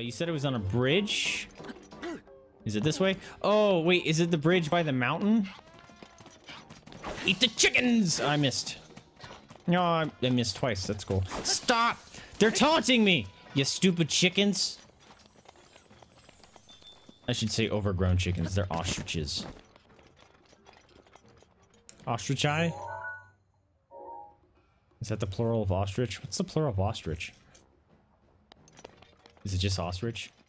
You said it was on a bridge? Is it this way? Oh, wait, is it the bridge by the mountain? Eat the chickens! I missed. No, I missed twice. That's cool. Stop! They're taunting me! You stupid chickens. I should say overgrown chickens. They're ostriches. Ostrich-ii? Is that the plural of ostrich? What's the plural of ostrich? Is it just ostrich?